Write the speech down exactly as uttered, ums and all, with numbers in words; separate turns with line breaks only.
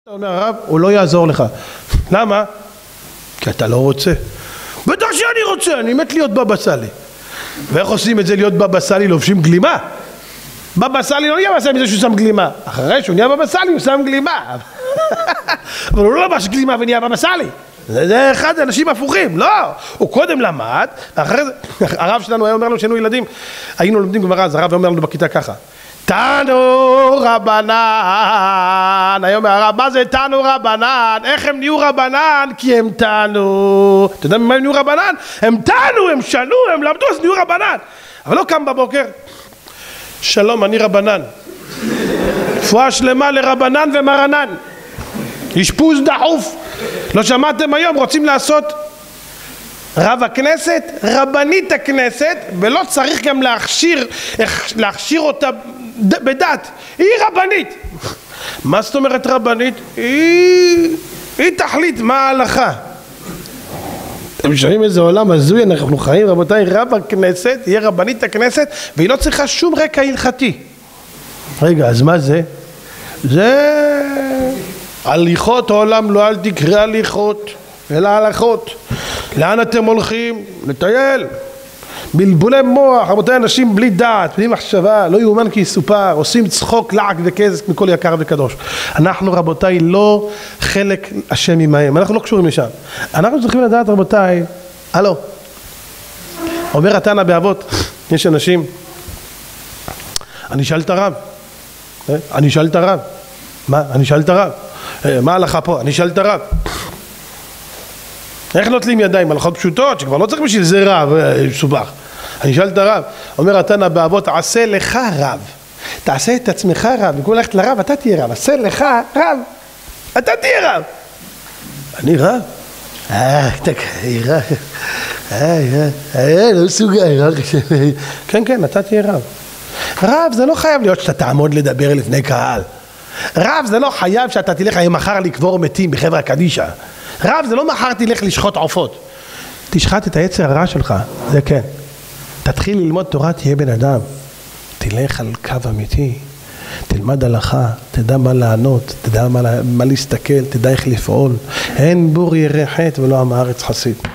אומר הרב, הוא לא יעזור לך. למה? כי אתה לא רוצה. בטח שאני רוצה, אני מת להיות בבא סאלי. ואיך עושים את זה להיות בבא סאלי? לובשים גלימה. בבא סאלי לא נהיה בבא סאלי מזה שהוא שם גלימה. אחרי שהוא נהיה בבא סאלי הוא שם גלימה. אבל הוא לא לבש גלימה ונהיה בבא סאלי. זה אחד האנשים הפוכים, לא, הוא קודם למד, ואחרי זה, הרב שלנו היה אומר לנו שהיינו ילדים, היינו לומדים גמרא, אז הרב אומר לנו בכיתה ככה, תנו רבנן, היום הרב, מה זה תנו רבנן, איך הם נהיו רבנן? כי הם תנו, אתה יודע ממה הם נהיו רבנן? הם תנו, הם שנו, הם למדו, אז נהיו רבנן, אבל לא קם בבוקר, שלום, אני רבנן, רפואה שלמה לרבנן ומרנן, אשפוז דחוף, לא שמעתם היום, רוצים לעשות רב הכנסת, רבנית הכנסת, ולא צריך גם להכשיר, להכשיר אותה בדת, היא רבנית. מה זאת אומרת רבנית? היא, היא תחליט מה ההלכה. אתם שומעים איזה עולם הזוי אנחנו חיים, רבותיי, רב הכנסת, יהיה רבנית הכנסת, והיא לא צריכה שום רקע הלכתי. רגע, אז מה זה? זה הליכות העולם, לא אל תקרא הליכות, אלא הלכות. לאן אתם הולכים? לטייל. בלבולי מוח, רבותיי, אנשים בלי דעת, בלי מחשבה, לא יאומן כי יסופר, עושים צחוק, לעג וכזב מכל יקר וקדוש. אנחנו, רבותיי, לא חלק השם עמהם, אנחנו לא קשורים לשם. אנחנו צריכים לדעת, רבותיי, הלו, אומר התנא באבות, יש אנשים, אני אשאל את הרב, אני אשאל את הרב, מה? אני אשאל את הרב, מה ההלכה פה? אני אשאל את הרב. איך נוטלים ידיים? הלכות פשוטות שכבר לא צריך בשביל זה רב סובך. אני אשאל את הרב, אומר התנא באבות, עשה לך רב, תעשה את עצמך רב, במקום ללכת לרב אתה תהיה רב, עשה לך רב, אתה תהיה רב. אני רב? אה, אתה תהיה רב, אה, אה, לא מסוגל, כן כן, אתה תהיה רב. רב זה לא חייב להיות שאתה תעמוד לדבר לפני קהל, רב זה לא חייב שאתה תלך היום מחר לקבור מתים בחברה קדישה, רב זה לא מחר תלך לשחוט עופות, תשחט את היצר הרע שלך, זה כן. תתחיל ללמוד תורה, תהיה בן אדם, תלך על קו אמיתי, תלמד הלכה, תדע מה לענות, תדע מה, מה להסתכל, תדע איך לפעול. אין בור ירא חטא ולא עם הארץ חסיד.